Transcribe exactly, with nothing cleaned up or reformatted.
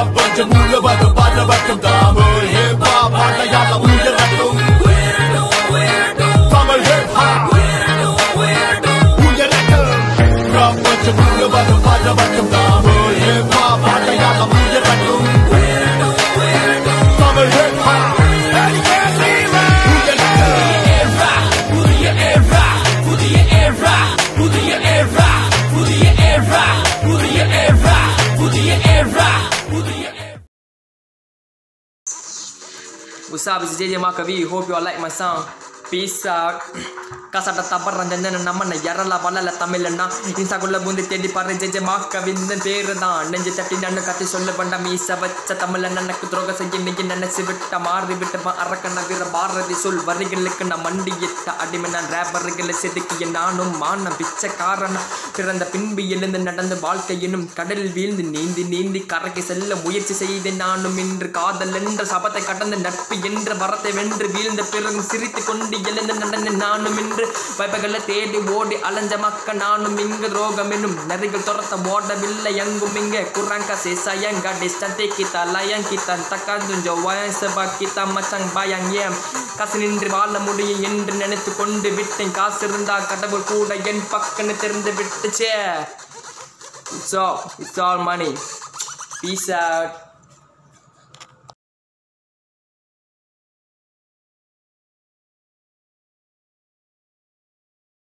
பிரபஞ்சம் முழுவதும் பரவட்டும் தமிழ் ஹிப் ஹாப் அடையாள உயரட்டும் தமிழ் ஹிப் ஹாப் உயரட்டும் பிரபஞ்சம் முழுவதும் பரவட்டும் தமிழ் ஹிப் ஹாப் அடையாள உயரட்டும் Tamil hip hop What's up, it's J J Makavi. Hope you all like my song. Peace out. Kasata tapar ranjana namana yarala valala tamilana insakulla bundi tedi parre J J Makavi indan peru dhaan nenju thatti nannu kathi solla banda meesa vacha tamilana nakku droga seyi negi nenasi vitta maari vitta arakana vira bharati sol varigalukku na mandiyetta adimena rappergale sedikkiya naanum maana pichakaarana piranda pinbi elundu nadandu vaalkaiyenum kadalil veelந்து நீந்தி நீந்தி கரைக்கு செல்ல முயற்சி செய்தேன் நானும் இன்று காதல் என்ற சபத்தை கடந்த நட்பு என்ற வரத்தை வென்று வீழ்ந்த பிறகு சிரித்து கொண்டு எழுந்து நடந்த நானும் இன்று வைப்பகளை தேடி ஓடி அலைஞ்ச மக்க நானும் இங்கு ரோகம் என்னும் நரிகள் துரத்த ஓடவில்லை எங்கும் இங்க குரங்க சேசயங்க டிஸ்டன்டே கிட்ட லயன் கிட்ட தக்காந்துஞ்சோ வயசபா கிட்ட மச்சங் பயங் ஏம் காசு நின்று வாழ முடியும் என்று நினைத்து கொண்டு விட்டேன் காசு இருந்தா கடவுள் கூட என் பக்கன்னு தெரிந்து விட்டுச்சே. It's all, it's all money. Peace out.